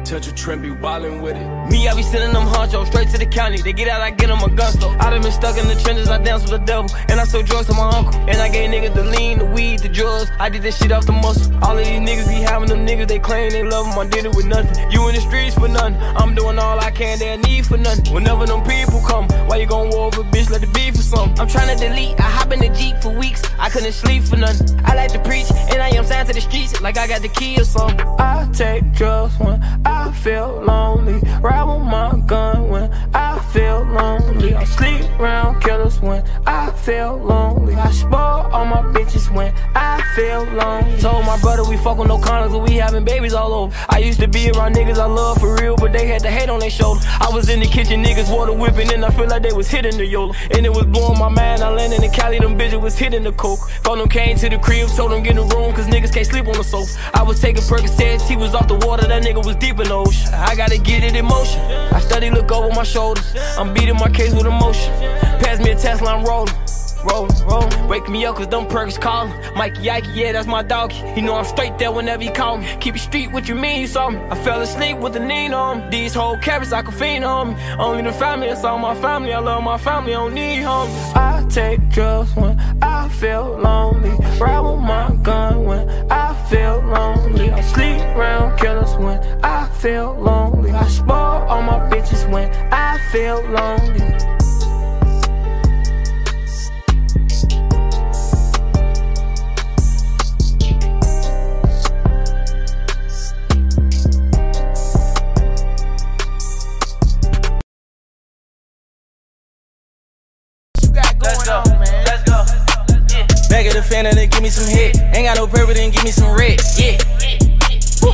touch a trend, be wildin' with it. Me, I be sending them honchos straight to the county. They get out, I get them a gun store. I done been stuck in the trenches, I dance with the devil. And I sold drugs to my uncle. And I gave niggas the lean, the weed, the drugs. I did this shit off the muscle. All of these niggas be having them niggas, they claim they love them. I did it with nothing. You in the streets for nothing. I'm doing all I can, they need for nothing. Whenever them people come, why you gon' war over a bitch, let it be for something. I'm tryna delete, I hop in the Jeep for weeks. I couldn't sleep for nothing. I like to preach, and I am signed to the streets like I got the key or something. I take drugs when I feel lonely. Ride with my gun when I feel lonely. I sleep around killers when I feel lonely. I spoil all my bitches when I feel lonely. Told my brother we fuck with no condoms, but we having babies all over. I used to be around niggas I love for real, but they had the hate on their shoulder. I was in the kitchen, niggas water whipping, and I feel like they was hitting the YOLO. And it was blowing my mind, I landed in Cali, them bitches was hitting the coke. Phone them came to the crib, told them get in the room, cause niggas can't sleep on the sofa. I was taking Percocets, he was off the water, that nigga was deep in the ocean. I gotta get it in motion, I study, look over my shoulders. I'm beating my case with emotion. Pass me a Tesla, I'm rolling. Rollin'. Wake me up cause them perks callin'. Mikey Ike, yeah, that's my dog. He know I'm straight there whenever he call me. Keep it street, what you mean, you saw me? I fell asleep with the knee on me. These whole carrots, I can fiend on me. Only the family, that's all my family. I love my family, I don't need homies. I take drugs when I feel lonely. Ride with my gun when I feel lonely. I sleep around killers when I feel lonely. I spoil all my bitches when I feel lonely. Back at the fan and they give me some hit. Ain't got no purple, then give me some red. Yeah. Woo.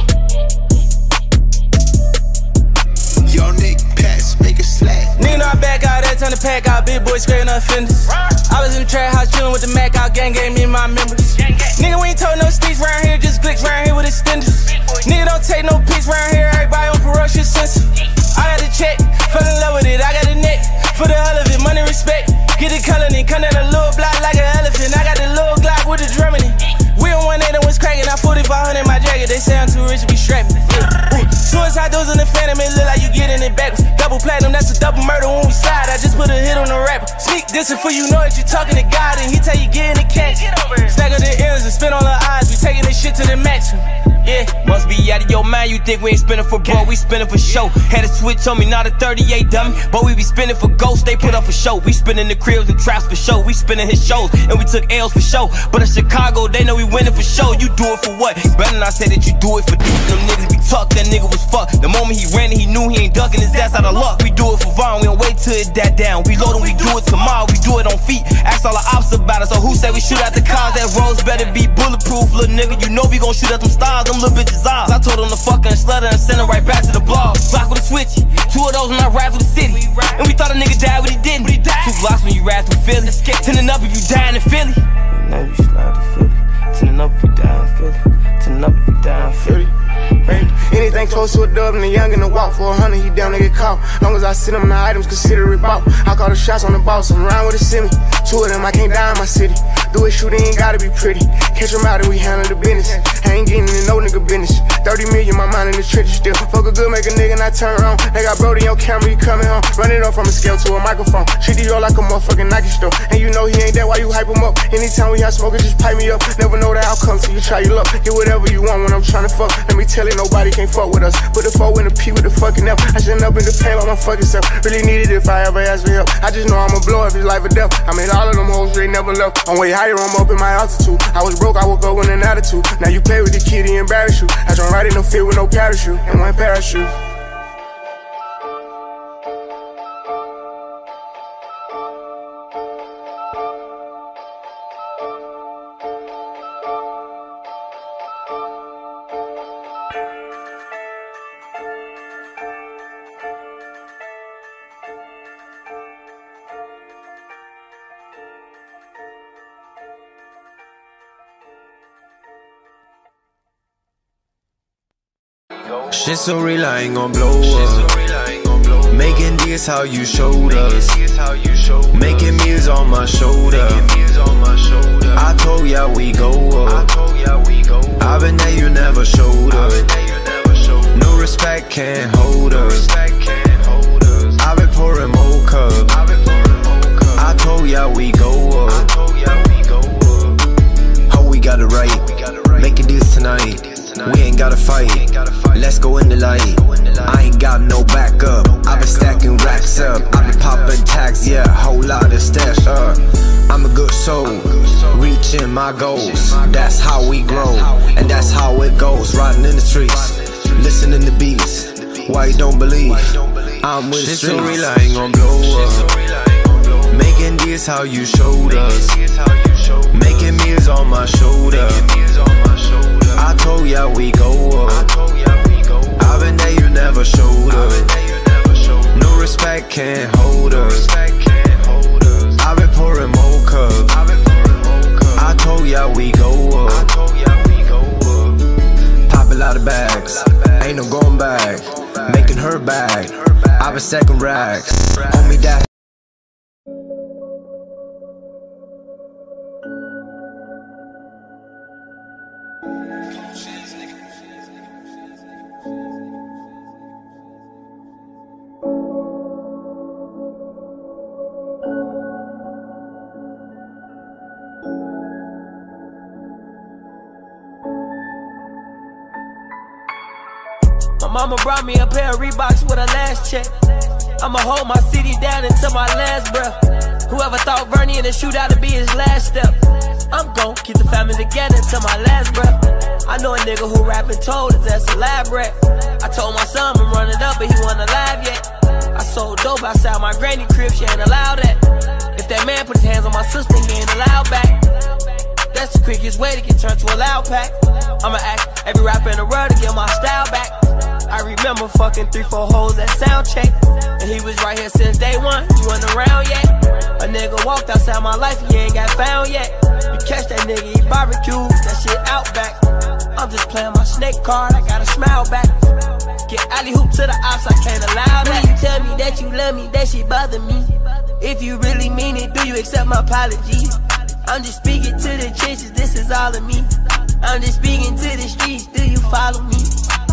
Yo, Nick, pass, make a slack. Nigga know I back out, that time to pack out. Big boy scraping up fenders. I was in the trap house chillin' with the Mac out. Gang gave me and my members. Nigga, we ain't told no sticks round here, just glicks round here with extenders. Nigga don't take no pics round here, everybody on ferocious sensor. I got the check, fell in love with it, I got the neck. For the hell of it, money, respect. Get the color, then come down a little block like an elephant. I got the little Glock with the drum in it. We on 180, what's cracking? I 4500 in my jacket. They say I'm too rich to be strapping. Suicide doors in the phantom, it look like you getting it backwards. Double platinum, that's a double murder when we slide. I just put a hit on the rapper. Sneak dissing for you know that you talking to God, and he tell you get in the catch. Stack up the M's and spin on the eyes. We taking this shit to the max. Yeah, must be out of your mind. You think we ain't spinning for bro, we spinning for show. Had a switch on me, not a 38 dummy, but we be spinning for ghosts. They put up a show. We spinning the cribs and traps for show. We spinning his shows and we took L's for show. But in Chicago, they know we winning for show. You do it for what? Better not say that you do it for them niggas be tucked. That nigga was fucked. The moment he ran it, he knew he ain't ducking his ass out of luck. We do it for Vaughn. We don't wait till it that down. We load and we do it tomorrow. We do it on feet. Ask all the ops about it. So who said we shoot at the cars? That roads better be bulletproof, little nigga. You know we gon' shoot at them stars. Them little bitches eyes. I told them to fuck and slutter and send her right back to the blog. Block with a switch. 2 of those when I ride through the city. And we thought a nigga died, but he didn't. 2 blocks when you ride through Philly. Tending up if you die in Philly. You know you slide to Philly. Tending up if you die in Philly. Tending up if you die in Philly. Anything close to a dub and a young and a walk for 100, he down to get caught. Long as I send him the items, consider it bought. I call the shots on the boss, I'm around with a semi. 2 of them, I can't die in my city. Do it, shoot, it ain't gotta be pretty. Catch them out and we handle the business. I ain't getting in no nigga business. 30 million, my mind in the trenches still. Fuck a good, make a nigga not turn around. They got Brody on camera, he coming home. Run it up from a scale to a microphone. Treat the yo like a motherfucking Nike store. And you know he ain't that, why you hype him up? Anytime we have smoke, just pipe me up. Never know the outcome till you try your luck. Get whatever you want when I'm trying to fuck. Let me tell you, nobody can't fuck with us. Put the 4 in the P with the fucking F. I shouldn't up in the pain by my fucking self. Really need it if I ever ask for help. I just know I'ma blow if it's life or death. I made all of them hoes, they never left. I'm way higher, I'm up in my altitude. I was broke, I woke up with an attitude. Now you play with the kid, he embarrass you. I jump right in no field with no parachute and 1 parachute. Shit so real, I ain't gon' blow up. Making D's how you showed us. Making meals on my shoulder. I told ya we go up. I been there, you never showed up. No respect can't hold us. I've been pouring more cups. I told ya we go up. Hope we got it right. Making this tonight. We ain't gotta fight. Let's go in the light. I ain't got no backup. I've been stacking racks up. I've been popping tags, yeah, whole lot of stash up. I'm a good soul, reaching my goals. That's how we grow, and that's how it goes. Riding in the streets, listening to beats. Why you don't believe? I'm with the streets. So real, I ain't gon' blow up. Making this how you showed us. Making meals on my shoulder. I told ya we go up. I've been there, you never showed up. No respect can't hold us. I've been pouring more cups. I told ya we go up. Pop a lot of bags, ain't no going back. Making her back. I've been stacking racks. On me that. My mama brought me a pair of Reeboks with her last check. I'ma hold my city down until my last breath. Whoever thought Bernie in the shootout to be his last step, I'm gon' keep the family together until my last breath. I know a nigga who rapping told us that's elaborate. I told my son I'm running up, but he wasn't alive yet. I sold dope outside my granny crib, she ain't allowed that. If that man put his hands on my sister, he ain't allowed back. That's the quickest way to get turned to a loud pack. I'ma ask every rapper in the world to get my style back. I remember fucking 3-4 hoes at sound check, and he was right here since day one, he wasn't around yet. A nigga walked outside my life, he ain't got found yet. You catch that nigga, he barbecue, that shit out back. I'm just playing my snake card, I gotta smile back. Get alley hoop to the ops, I can't allow that. When you tell me that you love me, that shit bother me. If you really mean it, do you accept my apology? I'm just speaking to the trenches, this is all of me. I'm just speaking to the streets, do you follow me?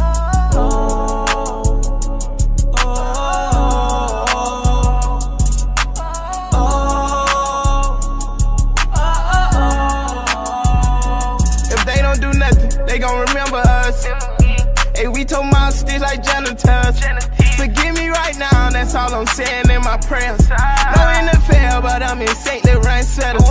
If they don't do nothing, they gon' remember us. Hey, we told my stitch like janitors. Forgive me right now, that's all I'm saying in my prayers. No NFL, but I'm in St. Laurent setters.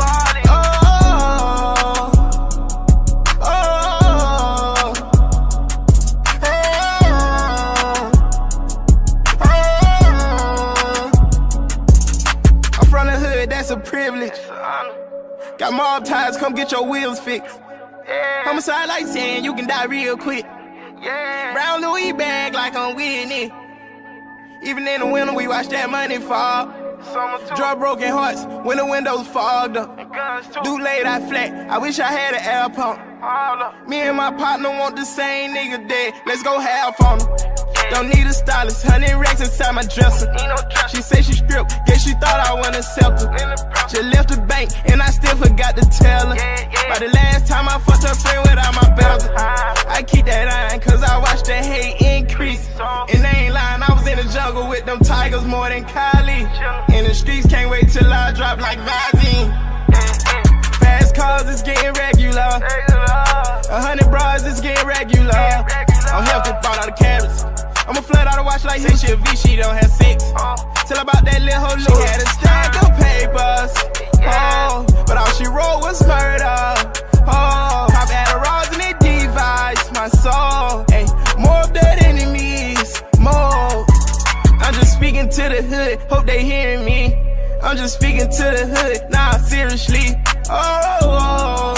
That's a privilege. Got mob ties, come get your wheels fixed. Homicide like saying you can die real quick. Brown Louis bag like I'm winning it. Even in the winter, we watch that money fall. Draw broken hearts when the windows fogged up. Dude laid out flat, I wish I had an air pump. Me and my partner want the same nigga dead. Let's go half on him. Don't need a stylist, 100 racks inside my dresser. She say she stripped, guess she thought I wouldn't accept her. She left the bank, and I still forgot to tell her. By the last time I fucked her friend without my bezel. I keep that iron, cause I watched the hate increase. And they ain't lying, I was in the jungle with them tigers more than Kylie. In the streets, can't wait till I drop like Visine. Fast cars is getting regular. 100 bras is getting regular. I'm healthy, bought all the carrots. I'ma flood out the watch like say she a V, she don't have sex. Tell about that little hoe, she had a stack of papers. Oh, but all she wrote was murder. Oh, pop Adderalls and it divides my soul. Hey, more of that enemies, more. I'm just speaking to the hood, hope they hearing me. I'm just speaking to the hood, nah, seriously. Oh.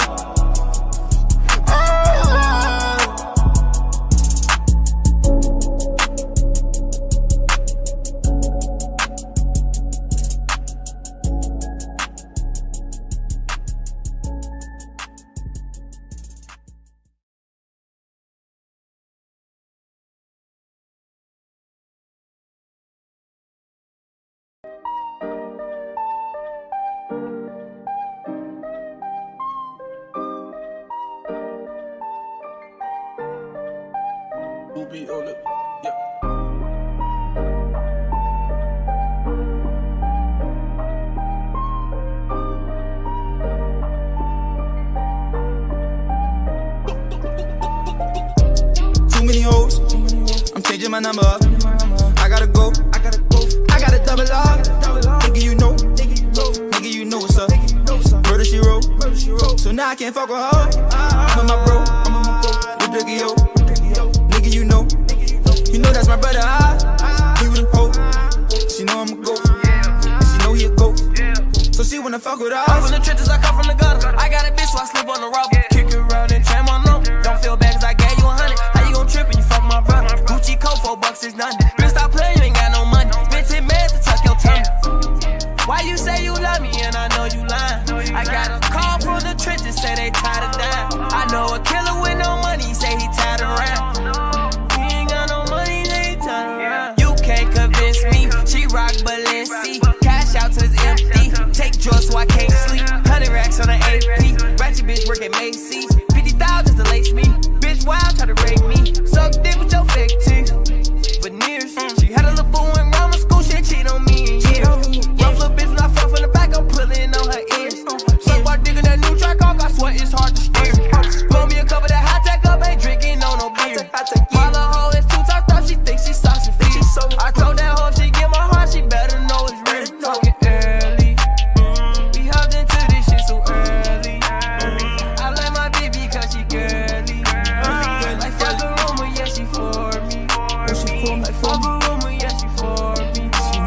my number up. I gotta go. I gotta double up. Nigga, you know. Nigga, you know what's up. Murder she wrote. So now I can't fuck with her. I'm on my bro. With Biggie, yo. Nigga, you know. You know that's my brother. He with a hoe. She know I'm a goat. She know he a goat. So she wanna fuck with us. I'm from the trenches, I come from the gutter. I got a bitch, so I sleep on the rubber. Kick it around and tram on them. Don't feel bad cause I gave you 100. How you gon' trip and you fuck my brother? Gucci coat, $4 is nothing. Bitch, stop playing, you ain't got no money. Spend 10 minutes to tuck your tummy. Why you say you love me and I know you lying? I got a call from the trenches, say they tired of dying. I know a killer with no money, say he tired around. He ain't got no money, say he tired around. You can't convince me, she rock Balenci. Cash out till it's empty. Take drugs so I can't sleep. 100 racks on the AP. Ratchet bitch work at Macy's. 50,000 to lace me. Bitch wild, try to rape me. Suck dick with your fake teeth. Veneers. She had a little boo in grammar school, she cheat on me in years. Rough little bitch, when I fuck from the back, I'm pulling on her ears. Suck while digging that new track off, I swear it's hard to steer. Blow me a cup of that hot tech up, ain't drinking on no beer. While a hoe is too tough up, she thinks she saucy feet. I told that hoe if she get my heart, she better know it's real. Talking early. We hopped into this shit so early. I like my baby cause she girly. Like fuck a rumor, yeah, she for me. Like fuck a rumor, yeah, she for me.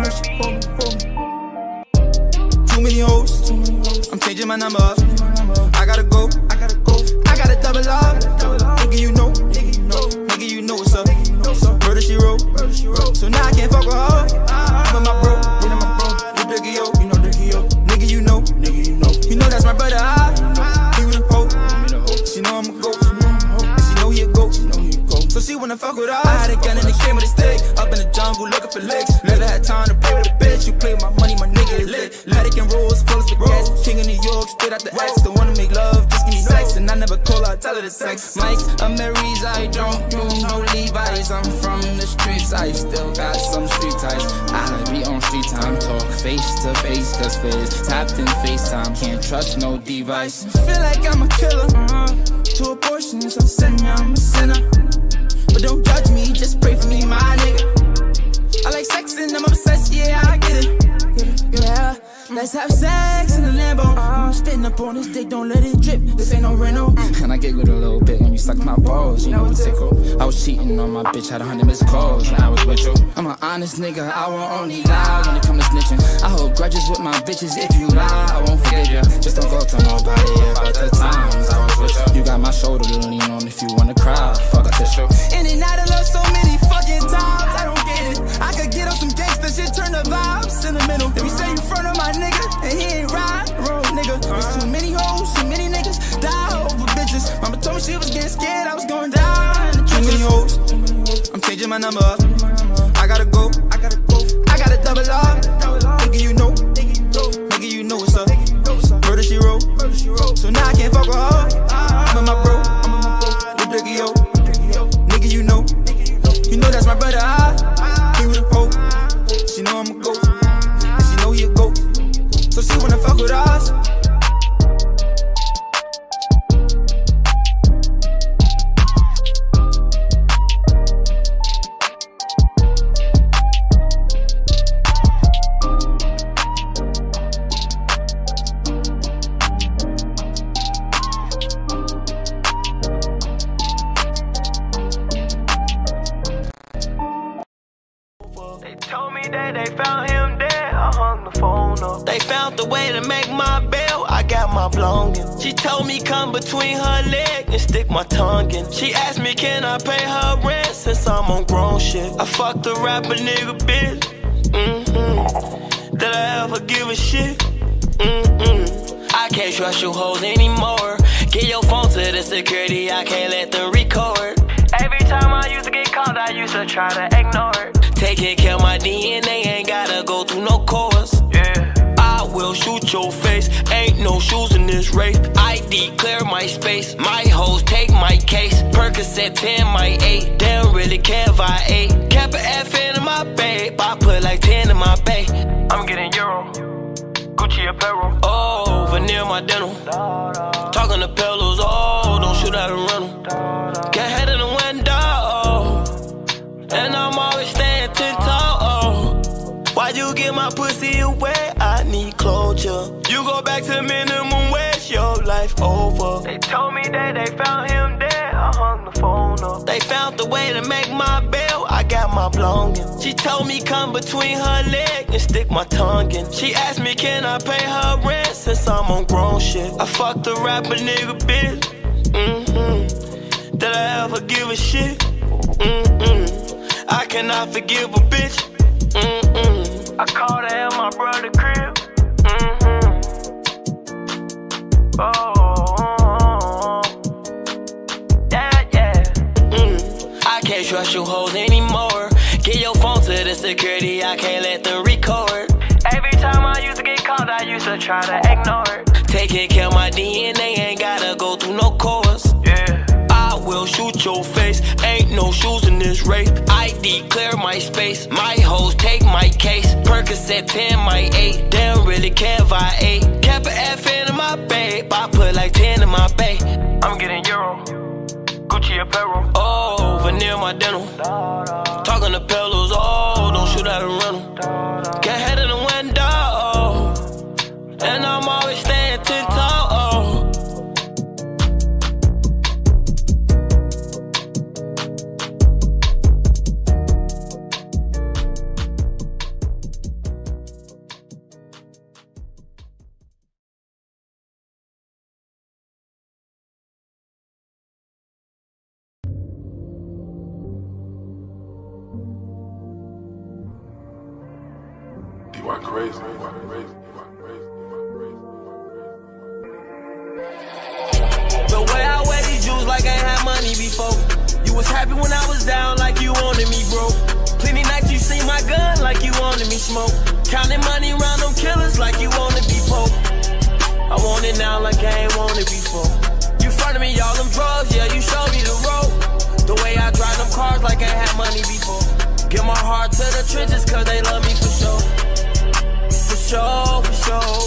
Too many hoes. I'm changing my number up. I gotta go. I gotta double up. Nigga, you know. Nigga, you know what's up. Murder she wrote. So now I can't fuck with her. I'm my bro. With Biggie, yo. Nigga, you know. You know that's my brother. He with a hoe. She know I'm a goat. She know he a goat. So she wanna fuck with us. I had a gun and it came with a stick. Up in the jungle looking for licks. Never had time to play with a bitch. You play with my money, my nigga is lit. Matic and rolls, full of spaghetti. King of New York, spit out the X. Don't wanna make love, just give me sex. And I never call her, tell her the sex. Mike, Marys, I don't do no Levi's. I'm from the streets, I still got some street ties. I be on street time, talk face to face. Cause face tapped in FaceTime. Can't trust no device. Feel like I'm a killer. 2 abortions, I'm sinning, I'm a sinner. But don't judge me, just pray for me, my nigga. I like sex and I'm obsessed, yeah, I get it. Yeah, let's have sex in the Lambo. Spitting up on this dick, don't let it drip. This ain't no rental. And I giggled a little bit when you sucked my balls. You know it's tickle. I was cheating on my bitch, had 100 missed calls. And I was with you. I'm an honest nigga, I will only lie when it comes to snitching. I hold grudges with my bitches. If you lie, I won't forgive you. Just don't go to nobody about the times I was with you. You got my shoulder to lean on if you wanna cry. Fuck a tissue. In and out of love so many fucking times, I don't get it. I could get on some gangsta shit, turn the vibes sentimental. If you say you front of my nigga and he ain't ride, wrong nigga. There's too many hoes, too many niggas die over bitches. Mama told me she was getting scared, I was going down in the trenches. Too many hoes, I'm changing my number up. I gotta go. I gotta double up. Nigga, you know. Nigga, you know what's up. Murder she wrote. So now I can't fuck with her. I'm with my bro. With Biggie, yo. Nigga, you know. You know that's my brother. He with a hoe. She know I'm a goat. And she know he a goat. So she wanna fuck with us. They found him dead, I hung the phone up. They found the way to make my bail, I got my belongings. She told me come between her legs and stick my tongue in. She asked me can I pay her rent since I'm on grown shit. I fucked a rapper nigga bitch. Did I ever give a shit? I can't trust you hoes anymore. Get your phone to the security, I can't let them record. Every time I used to get caught, I used to try to ignore it. Taking care of my DNA, ain't gotta go through no course. Yeah. I will shoot your face, ain't no shoes in this race. I declare my space, my hoes take my case. Percocet 10, my 8, they don't really care if I ate. Kept an F in my babe, I put like 10 in my bay. I'm getting Euro, Gucci apparel. Oh, veneer my dental. Talking to pillows, oh, don't shoot out a rental. Get head in the window, and I'm way, I need closure. You go back to minimum wage, your life over. They told me that they found him dead, I hung the phone up. They found the way to make my bail, I got my belongings. She told me come between her legs and stick my tongue in. She asked me can I pay her rent since I'm on grown shit. I fucked a rapper nigga bitch. Did I ever give a shit? I cannot forgive a bitch. I called her at my brother crib. Oh, yeah. I can't trust you hoes anymore. Get your phone to the security, I can't let them record. Every time I used to get caught, I used to try to ignore it. Taking care of my DNA, ain't gotta go through no course. I will shoot your face, ain't no shoes in this race. I declare my space, my hoes take my case. Percocet 10, my 8, they don't really care if I ate. Kept an F in my babe, I put like 10 in my bay. I'm getting Euro, Gucci apparel. Oh, veneer my dental. Talking to pillows, oh, don't shoot at a rental. Get head in the window, and I'm always staying 10 toes. Why crazy? The way I wear these jewels like I ain't had money before. You was happy when I was down like you wanted me, bro. Plenty nights you see my gun like you wanted me smoke. Counting money around them killers like you wanted me poke. I want it now like I ain't want it before. You fronted me all them drugs, yeah, you showed me the road. The way I drive them cars like I ain't had money before. Give my heart to the trenches cause they love me for sure. For sure, for sure.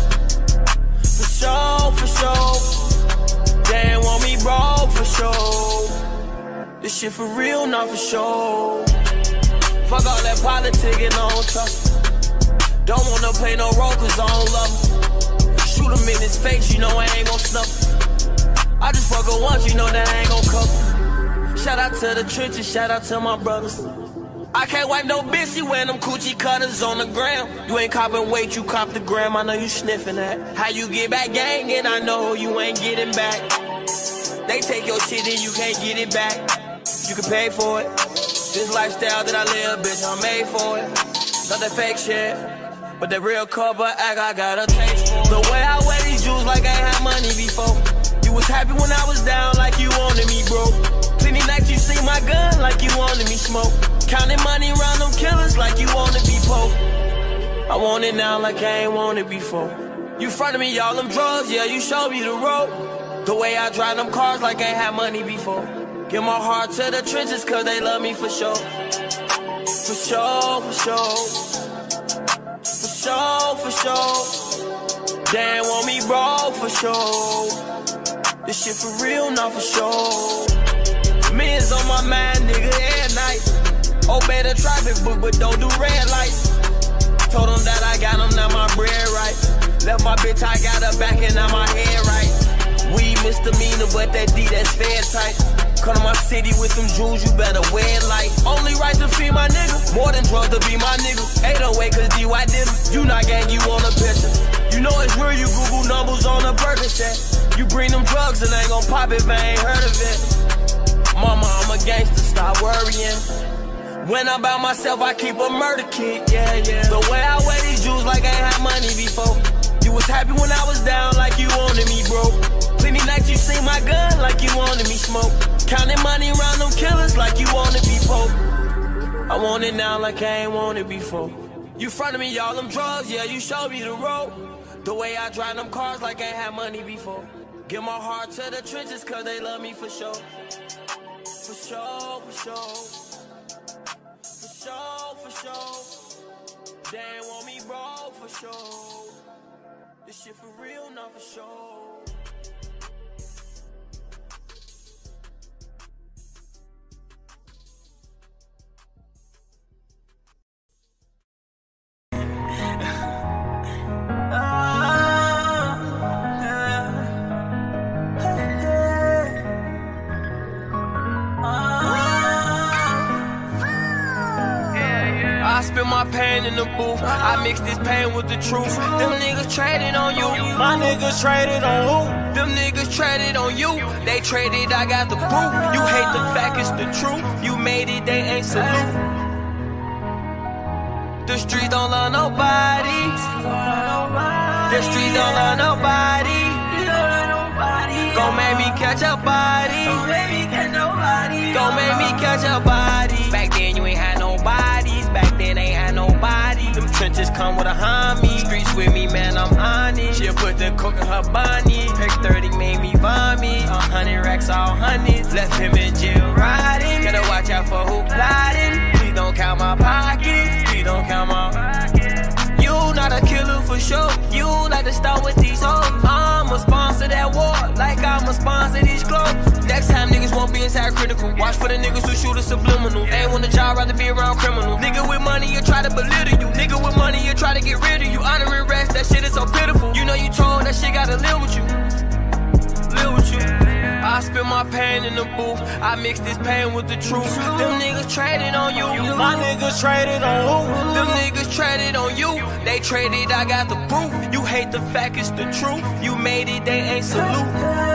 For sure, for sure. They ain't want me broke for sure. This shit for real, not for sure. Fuck all that politicking, I don't trust. Don't wanna play no role cause I don't love him. Shoot him in his face, you know I ain't gon' snuff. I just fuck her once, you know that I ain't gon' cuff. Shout out to the trenches, shout out to my brothers. I can't wipe no bitch, you wear them coochie cutters on the gram. You ain't copping weight, you cop the gram, I know you sniffing that. How you get back gang, and I know you ain't getting back. They take your shit and you can't get it back. You can pay for it. This lifestyle that I live, bitch, I'm made for it. Not that fake shit, but that real cover act I got a taste for. The way I wear these jewels like I ain't had money before. You was happy when I was down like you wanted me, bro. Plenty nights you see my gun like you wanted me smoke. Counting money around them killers like you wanna be pope. I want it now like I ain't want it before. You fronted me all them drugs, yeah, you showed me the road. The way I drive them cars like I ain't had money before. Give my heart to the trenches cause they love me for sure. For sure, for sure. For sure, for sure. They ain't want me broke for sure. This shit for real, not for sure. Millions on my mind, nigga, every night. Obey the traffic book, but don't do red lights. Told them that I got them, now my bread right. Left my bitch, I got her back and now my head right. We misdemeanor, but that D, that's fair tight. Come to my city with them jewels, you better wear it light. Only right to feed my nigga, more than drugs to be my nigga. 808 cause D, why did it? You not gang, you on a picture. You know it's real, you Google numbers on a Percocet. You bring them drugs and I ain't gon' pop if I ain't heard of it. Mama, I'm a gangster, stop worrying. When I'm by myself, I keep a murder kit, yeah. The way I wear these jewels like I ain't had money before. You was happy when I was down like you wanted me, bro. Plenty nights you see my gun like you wanted me smoke. Counting money around them killers like you wanted me pope. I want it now like I ain't want it before. You fronted me all them drugs, yeah, you showed me the road. The way I drive them cars like I ain't had money before. Give my heart to the trenches cause they love me for sure. For sure, for sure. For sure, for sure. They ain't want me broke for sure. This shit for real, not for sure. pain in the booth. I mix this pain with the truth. Them niggas traded on you. My niggas traded on who? Them niggas traded on you. They traded, I got the proof. You hate the fact, it's the truth. You made it, they ain't salute. The streets don't love nobody. The streets don't love nobody. Gon' make me catch a body. Gon' make me catch a body. Back then you ain't had no bodies. Back then ain't had nobody. Them trenches come with a homie. Streets with me, man, I'm honest. She'll put the coke in her bunny. Pick 30 made me vomit. 100 racks, all hundreds. Left him in jail riding. Gotta watch out for who plotting. Please don't count my pockets. Please don't count my pockets. You not a killer for sure. You like to start with these hoes. I'ma sponsor that war like I'ma sponsor these clothes. Next time niggas won't be inside critical. Watch for the niggas who shoot a subliminal. They ain't want a job, rather be around criminals. Nigga with money, you try to belittle you. Nigga with money, you try to get rid of you. Honoring rest, that shit is so pitiful. You know you told that shit gotta live with you. Live with you. I spit my pain in the booth. I mix this pain with the truth. Them niggas traded on you. My niggas traded on who? Them niggas traded on you. They traded, I got the proof. You hate the fact, it's the truth. You made it, they ain't salute.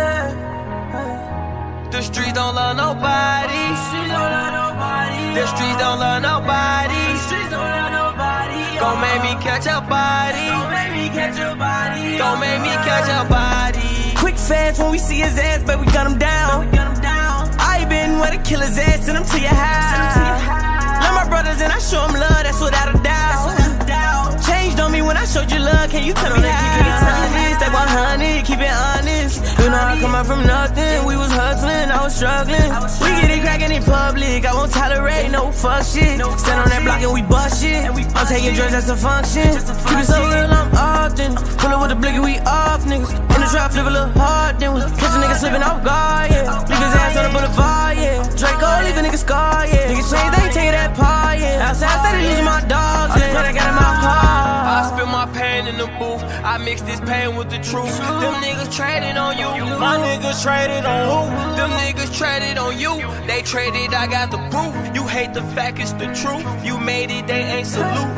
The streets don't love nobody. The streets don't love nobody. Gon' make me catch a body. Gon' make me catch a body. Quick fast when we see his ass, but we gun him down. I been where the killer's at, send him to your house. Love my brothers and I show them love, that's without a doubt. Changed on me when I showed you love, can you tell me how? Stay 100, keep it honest. You know I come out from nothing, we was hustling, I was struggling. We get it crackin' in public, I won't tolerate no fuck shit. Stand on that block and we bust shit. I'm taking drugs, that's a function. Keep it so real, I'm often. Pull up with the blicky, we off niggas. In the trap, flip a little hard, then we catch a nigga slipping off guard, yeah. Leave his ass on the boulevard, yeah. Draco, leave a nigga scar, yeah. Niggas say they take that part, yeah. Outside, they losing my dogs, yeah. I got in my heart. I spit my pain in the booth. I mix this pain with the truth. Them niggas traded on you. My niggas traded on who? Them niggas traded on you. They traded, I got the proof. You hate the fact, it's the truth. You made it, they ain't salute.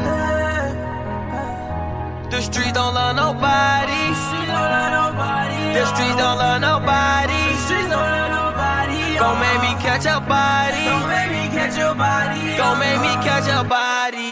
The streets don't love nobody. The streets don't love nobody. Gon' make me catch a body. Gon' make me catch a body.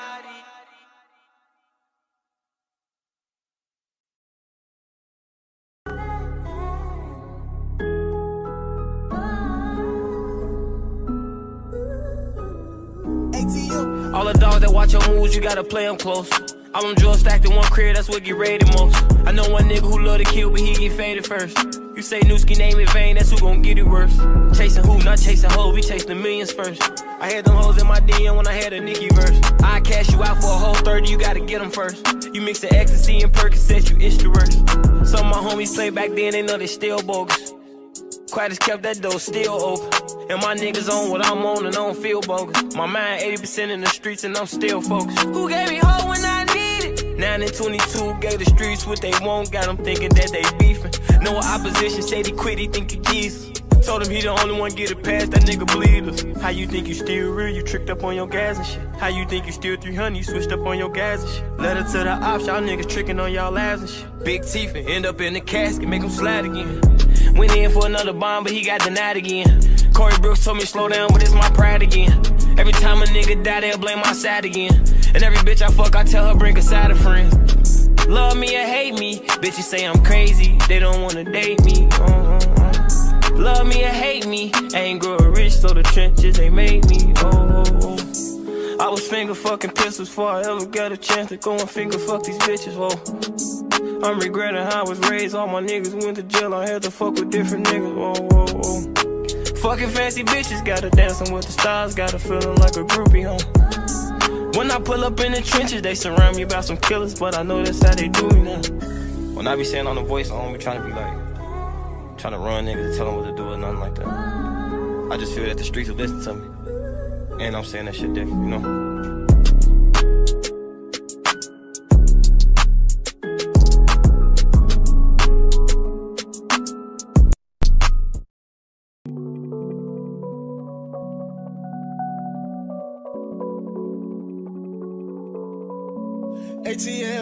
All the dogs that watch your moves, you gotta play them close. All them drugs stacked in one crib, that's what get raided most. I know one nigga who love to kill, but he get faded first. You say Newski name in vain, that's who gon' get it worse. Chasing who, not chasing hoes, we chasing the millions first. I had them hoes in my DM when I had a Nicki verse. I cash you out for a whole 30, you gotta get them first. You mix the ecstasy and Percocet, you extrovert. Some of my homies play back then, they know they still bogus. Quiet as kept, that door still open. And my niggas on what I'm on and I don't feel bogus. My mind 80% in the streets and I'm still focused. Who gave me hope when I needed? 9 and 22 gave the streets what they want. Got them thinking that they beefing. No opposition, said he quit, he think he Jesus. Told him he the only one get it past, that nigga believed us. How you think you still real, you tricked up on your gas and shit. How you think you still 300, you switched up on your gas and shit. Letter to the ops, y'all niggas tricking on y'all lives and shit. Big teeth and end up in the casket, make him slide again. Went in for another bomb, but he got denied again. Corey Brooks told me slow down, but it's my pride again. Every time a nigga die, they'll blame my side again. And every bitch I fuck, I tell her bring a side of friends. Love me or hate me, bitches say I'm crazy, they don't wanna date me. Love me or hate me, I ain't grow rich, so the trenches they made me. I was finger fucking pistols before I ever got a chance to go and finger fuck these bitches. Whoa. I'm regretting how I was raised. All my niggas went to jail. I had to fuck with different niggas. Whoa. Fucking fancy bitches, gotta dancing with the stars, got a feeling like a groupie home. When I pull up in the trenches, they surround me about some killers, but I know that's how they do me now. When I be saying on the voice, I don't be trying to be like, trying to run niggas and tell them what to do or nothing like that. I just feel that the streets will listen to me. And I'm saying that shit different, you know?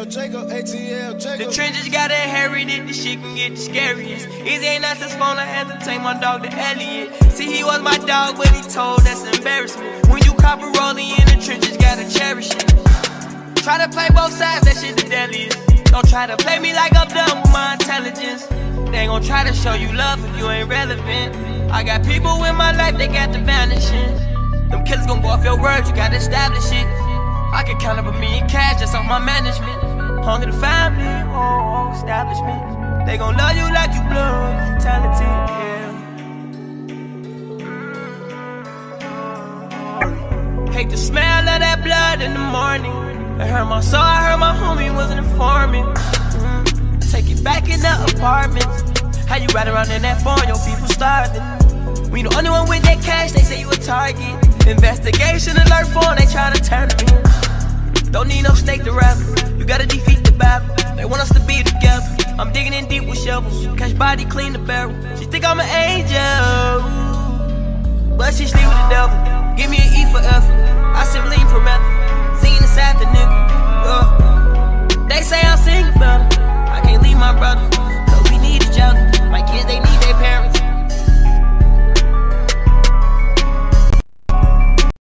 ATL Jacob, ATL Jacob. The trenches got inherited, this shit can get the scariest. Easy ain't not his phone, I had to take my dog to Elliot. See, he was my dog, but he told that's embarrassment. When you copper rolling in the trenches, gotta cherish it. Try to play both sides, that shit the deadliest. Don't try to play me like I'm done with my intelligence. They ain't gon' try to show you love if you ain't relevant. I got people in my life, they got the vanishing. Them killers gon' go off your words, you gotta establish it. I can count up $1 million cash just on my management. Hung in the family, oh, establishment. They gon' love you like you blood, you talented, yeah. Hate the smell of that blood in the morning. I heard my soul, I heard my homie wasn't informing. Take it back in the apartment. How you ride around in that phone, your people starving. We the only one with that cash, they say you a target. Investigation alert phone, they try to turn it in. Don't need no snake to rattle, you gotta defeat the battle. They want us to be together, I'm digging in deep with shovels. Catch body, clean the barrel. She think I'm an angel, but she sleep with the devil. Give me an E for effort, I simply for method. Seen inside the nigga, they say I'm single, but